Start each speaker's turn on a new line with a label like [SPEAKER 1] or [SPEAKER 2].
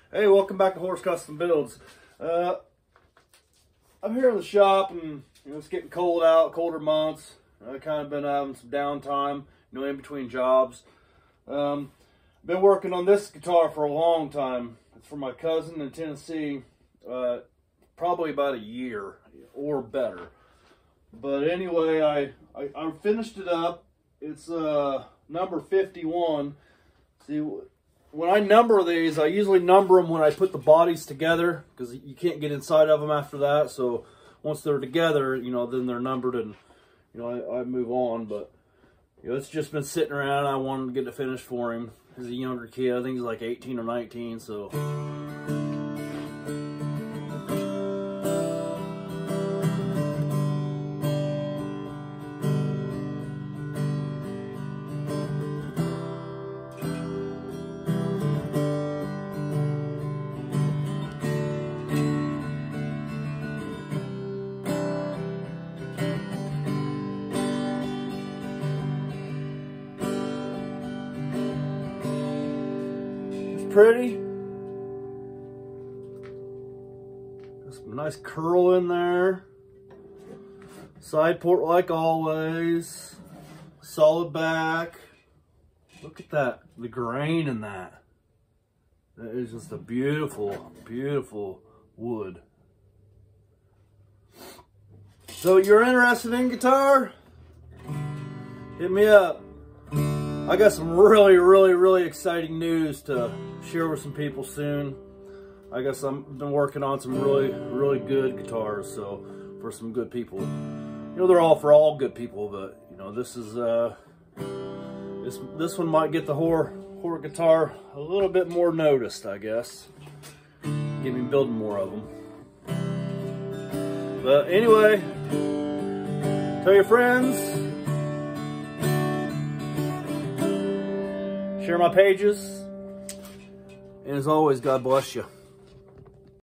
[SPEAKER 1] Hey, welcome back to Horse Custom Builds. I'm here in the shop, and it's getting cold out, colder months. I've kind of been having some downtime, in between jobs. Been working on this guitar for a long time. It's from my cousin in Tennessee, probably about a year or better. But anyway, I finished it up. It's number 51. See, when I number these, I usually number them when I put the bodies together, because you can't get inside of them after that. So once they're together, then they're numbered, and I move on. But it's just been sitting around. I wanted to get it finished for him. He's a younger kid. I think he's like 18 or 19. So. Pretty. Got some nice curl in there. Side port like always. Solid back. Look at that, the grain in that. That is just a beautiful, beautiful wood. So you're interested in guitar? Hit me up. I got some really exciting news to share with some people soon. I guess I've been working on some really good guitars, so for some good people. They're all for all good people, but this is this one might get the horror guitar a little bit more noticed, I guess. Get me building more of them. But anyway, tell your friends. Share my pages, and as always, God bless you.